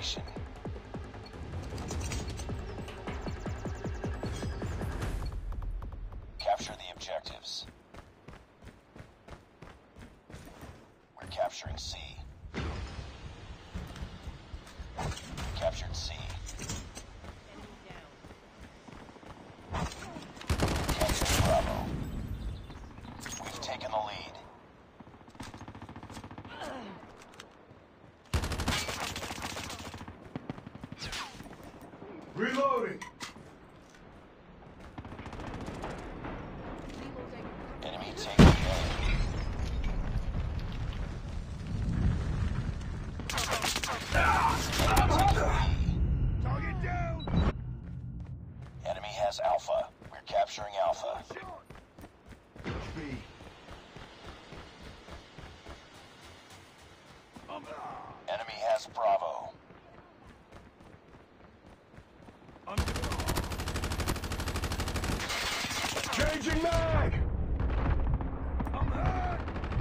location. Capture the objectives. We're capturing C. We captured C. We captured Bravo. We've taken the lead. Reloading! Enemy taking A. Target down! Enemy has Alpha. We're capturing Alpha. Rush B. Enemy has Bravo. Changing mag! I'm hurt!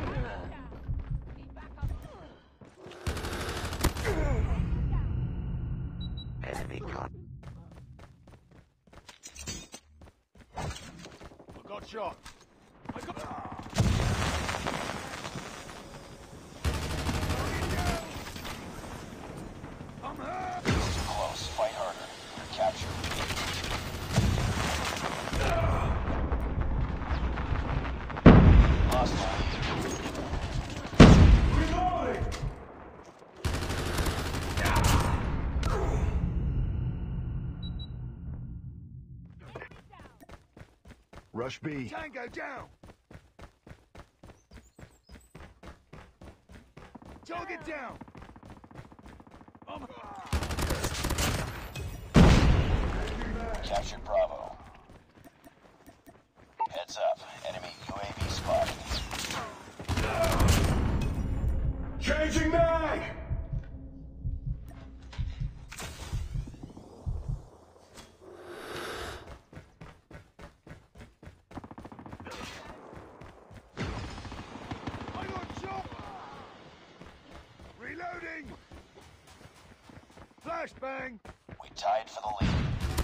Enemy caught. I got shot. I got... I'm hurt! Too close. Fight harder. We're captured. Lost the lead. Reloading! Rush B. Tango down! Target down! Captured Bravo. Heads up. Enemy UAV spotted. Changing mag! I got shot! Reloading! Flashbang! We tied for the lead.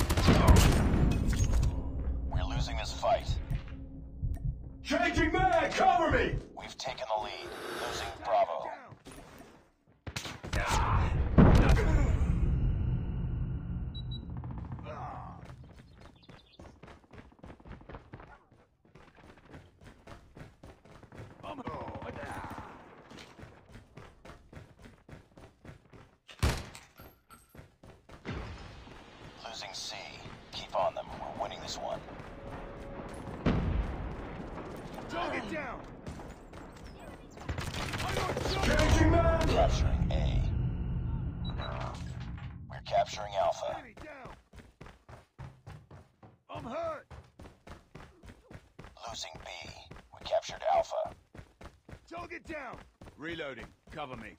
We're losing this fight. Changing mag! Cover me! We've taken the lead. Losing Bravo. Losing C. Keep on them. We're winning this one. Target down! Changing mag! Capturing A. We're capturing Alpha. Enemy down! I'm hurt! Losing B. We captured Alpha. Target down! Reloading. Cover me.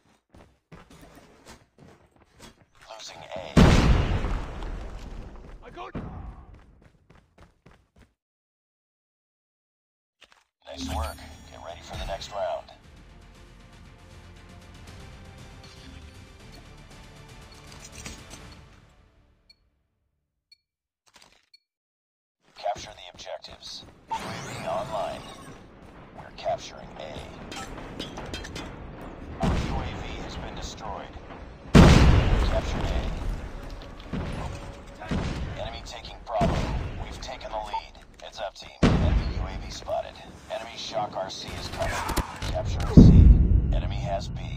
Losing A. I got... Nice work. Get ready for the next round. Capture the objectives. UAV online. We're capturing A. Our UAV has been destroyed. Captured A. Enemy taking Bravo. We've taken the lead. Heads up, team. Enemy UAV spotted. Enemy shock RC is coming. Capturing C. Enemy has B.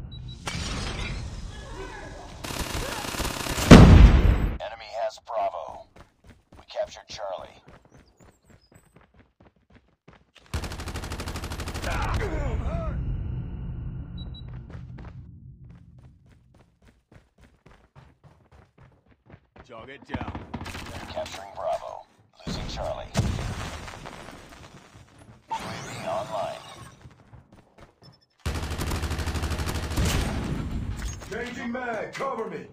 Enemy has Bravo. We captured Charlie. Target down. Capturing Bravo. Losing Charlie. UAV online. Changing mag! Cover me!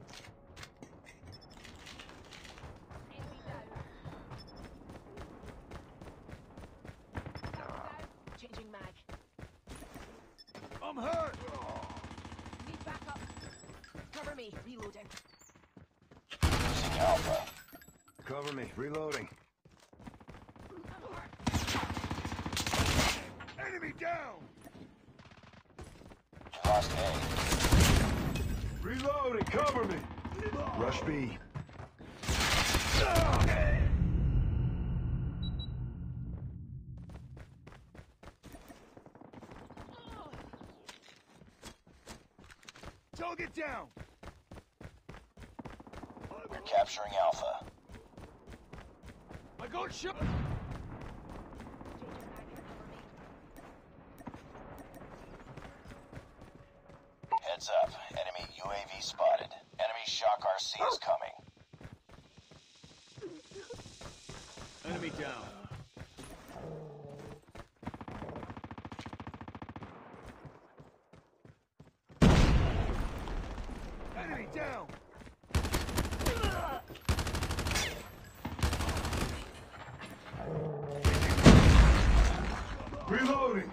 Changing mag. I'm hurt! Need backup. Cover me. Reloading. Losing Alpha. Cover me. Reloading. Enemy down! Lost A. Reloading. Cover me. Rush B. Target down! We're capturing Alpha. I got shot! Heads up. Enemy UAV spotted. Enemy shock RC is coming. Enemy down. Enemy down! Reloading!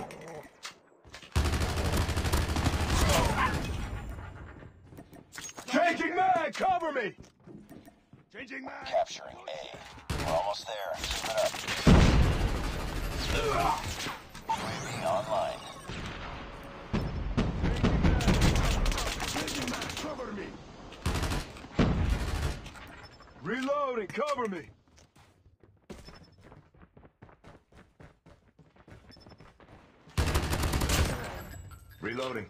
Changing mag! Cover me! Changing mag! Capturing A. We're almost there. Keep it up. UAV online. Changing mag! Cover me! Reloading! Cover me! Reloading.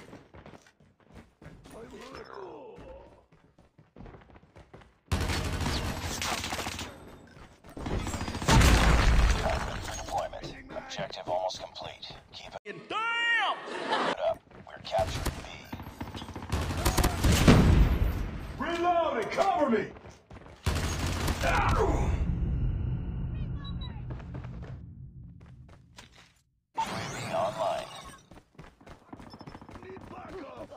Deployment. Objective almost complete. Keep it. Keep it up. We're capturing B. Reloading! Cover me! UAV online. Need backup!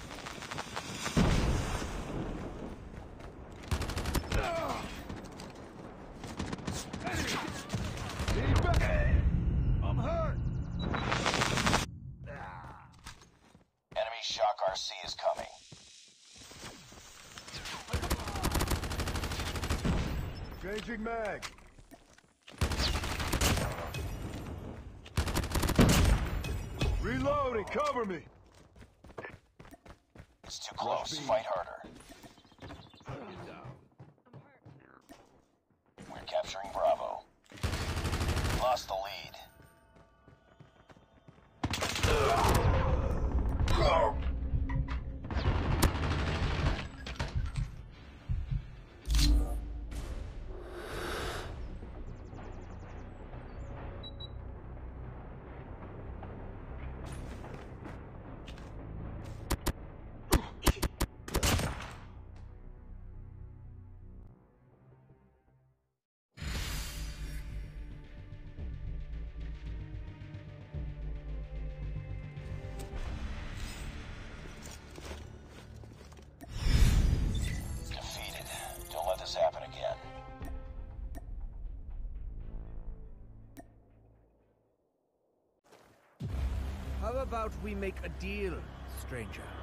Enemy! Need back! I'm hurt! Enemy shock RC is coming. Changing mag! Reloading! Cover me! It's too close. Fight harder. We're capturing Bravo. Lost the lead. Defeated. Don't let this happen again. How about we make a deal, stranger?